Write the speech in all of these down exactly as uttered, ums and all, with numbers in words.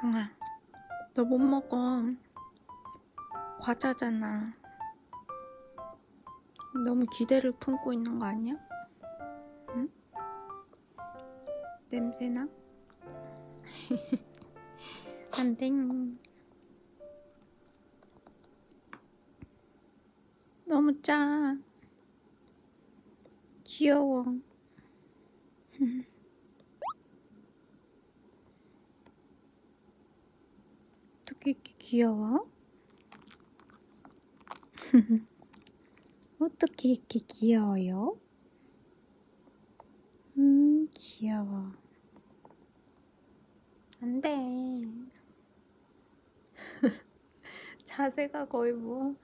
형아, 너 못 먹어. 과자잖아. 너무 기대를 품고 있는 거 아니야? 응? 냄새나? 안 돼. 너무 짜. 귀여워. 어떻게 이렇게 귀여워? 어떻게 이렇게 귀여워요? 음, 귀여워. 안 돼. 자세가 거의 뭐.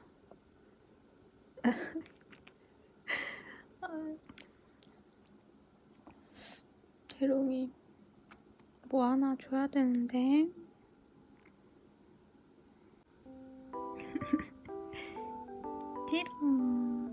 재롱이 뭐 하나 줘야 되는데. 재롱.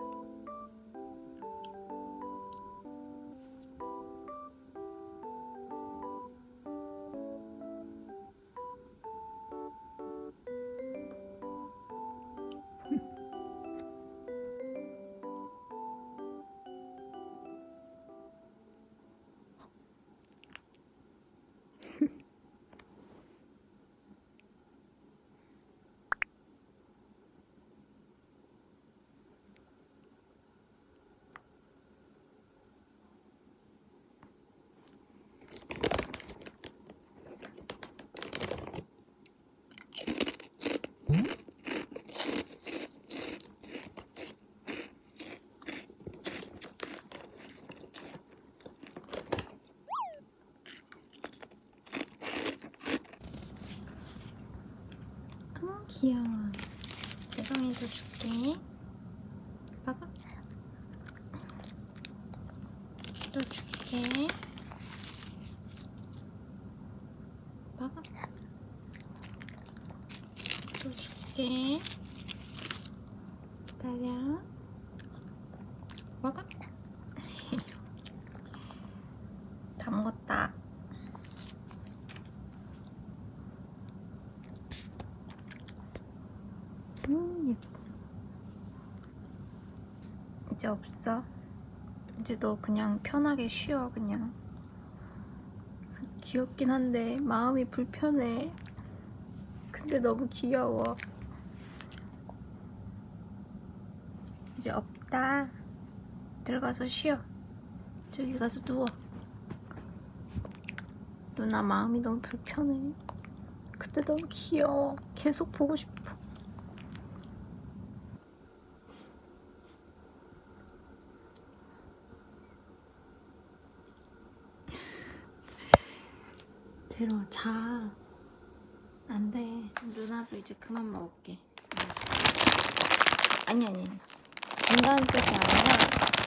아, 귀여워. 재롱이도 줄게. 봐봐. 또 줄게. 봐봐. 또 줄게. 기다려. 봐봐. 다 먹었다. 음, 예뻐. 이제 없어. 이제 너 그냥 편하게 쉬어. 그냥 귀엽긴 한데 마음이 불편해. 근데 너무 귀여워. 이제 없다. 들어가서 쉬어. 저기 가서 누워. 누나 마음이 너무 불편해. 근데 너무 귀여워. 계속 보고 싶어. 재롱아, 자. 안 돼. 누나도 이제 그만 먹을게. 아니, 아니. 간다는 뜻이 아니라